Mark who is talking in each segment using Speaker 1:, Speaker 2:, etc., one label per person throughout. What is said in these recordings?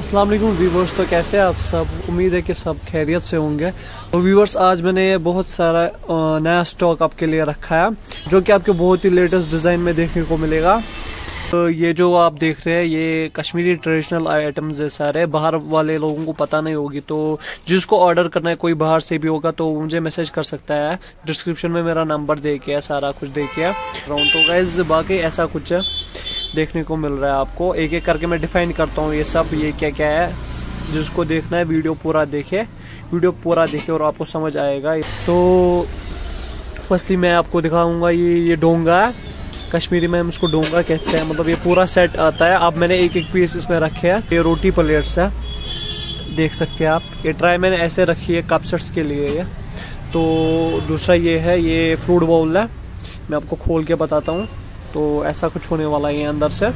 Speaker 1: अस्सलाम वालेकुम व्यूवर्स। तो कैसे हैं आप सब? उम्मीद है कि सब खैरियत से होंगे। तो व्यूवर्स, आज मैंने बहुत सारा नया स्टॉक आपके लिए रखा है जो कि आपके बहुत ही लेटेस्ट डिज़ाइन में देखने को मिलेगा। तो ये जो आप देख रहे हैं ये कश्मीरी ट्रेडिशनल आइटम्स है सारे। बाहर वाले लोगों को पता नहीं होगी, तो जिसको ऑर्डर करना है कोई बाहर से भी होगा तो मुझे मैसेज कर सकता है। डिस्क्रिप्शन में मेरा नंबर दे के है, सारा कुछ दे के है। तो गाइस बाकी ऐसा कुछ है देखने को मिल रहा है आपको। एक एक करके मैं डिफाइन करता हूँ ये सब, ये क्या क्या है। जिसको देखना है वीडियो पूरा देखे और आपको समझ आएगा। तो फर्स्टली मैं आपको दिखाऊंगा ये डोंगा है। कश्मीरी में हम इसको डोंगा कहते हैं। मतलब ये पूरा सेट आता है। अब मैंने एक एक पीस इसमें रखे हैं। ये रोटी प्लेट्स है, देख सकते हैं आप। ये ट्राई मैंने ऐसे रखी है कप सेट्स के लिए ये। तो दूसरा ये है, ये फ्रूट बाउल है। मैं आपको खोल के बताता हूँ। तो ऐसा कुछ होने वाला है ये अंदर से।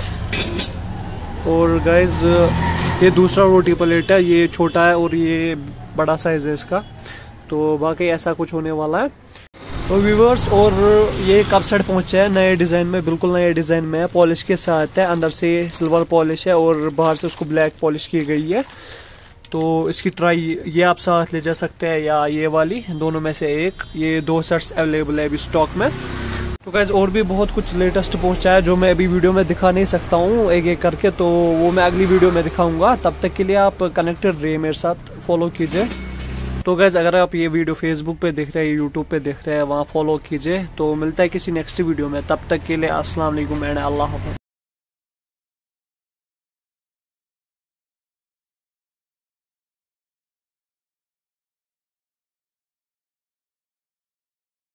Speaker 1: और गाइज ये दूसरा रोटी प्लेट है, ये छोटा है और ये बड़ा साइज है इसका। तो बाकी ऐसा कुछ होने वाला है। तो व्यूवर्स, और ये कप सेट पहुंचा है नए डिज़ाइन में, बिल्कुल नए डिज़ाइन में है। पॉलिश के साथ है, अंदर से सिल्वर पॉलिश है और बाहर से उसको ब्लैक पॉलिश की गई है। तो इसकी ट्राई ये आप साथ ले जा सकते हैं या ये वाली, दोनों में से एक। ये 2 सेट्स अवेलेबल है अभी स्टॉक में। तो गाइस और भी बहुत कुछ लेटेस्ट पहुंचा है जो मैं अभी वीडियो में दिखा नहीं सकता हूँ एक एक करके। तो वो मैं अगली वीडियो में दिखाऊंगा। तब तक के लिए आप कनेक्टेड रहिए मेरे साथ, फॉलो कीजिए। तो गाइस अगर आप ये वीडियो फेसबुक पे देख रहे हैं, यूट्यूब पे देख रहे हैं, वहाँ फॉलो कीजिए। तो मिलता है किसी नेक्स्ट वीडियो में। तब तक के लिए अस्सलाम वालेकुम एंड अल्लाह हाफ़िज़।